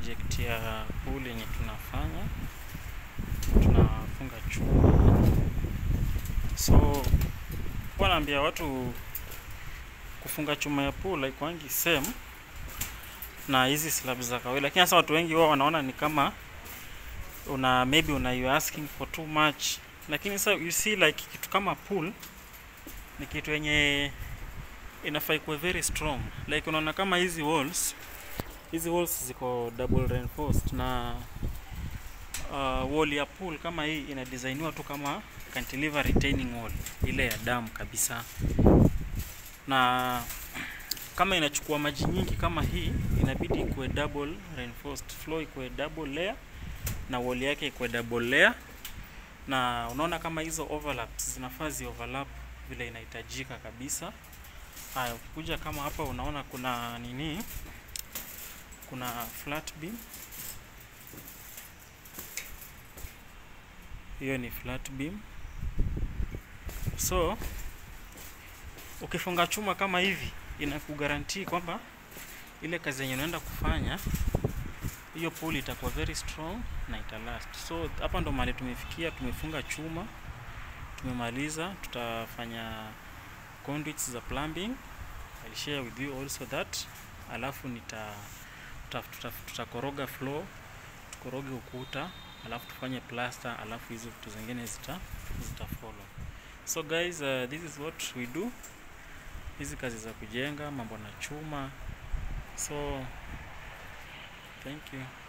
project ya pool yenye tunafanya, tunafunga chuma. So wanaambia watu kufunga chuma ya pool haikuangi same na hizi slabs za kawaida, lakini sasa watu wengi wao wanaona ni kama maybe you asking for too much. Lakini sasa you see like kitu kama pool ni kitu yenye inafaa kuwa very strong. Like unaona kama hizi walls ziko double reinforced, na wall ya pool kama hii ina designiwa tu kama cantilever retaining wall ile ya dam kabisa. Na kama inachukua maji nyingi kama hii, inabidi ikuwe double reinforced, floor ikuwe double layer na wall yake ikuwe double layer. Na unaona kama hizo overlaps zinafaa overlap vile inahitajika kabisa. Haya, ukikuja kama hapa unaona kuna nini, kuna flat beam. Hiyo ni flat beam. So ukifunga chuma kama hivi inakugarantii kwamba ile kazi yenye unaenda kufanya, hiyo pool itakuwa very strong na italast. So hapa ndo mahali tumefikia, tumefunga chuma, tumemaliza. Tutafanya conduits za plumbing, I'll share with you also that. Alafu tutakoroga floor, tukoroge ukuta, alafu tufanye plaster, alafu hizo vitu zingine zita follow. So guys, this is what we do. Hizi kazi za kujenga mambo na chuma. So thank you.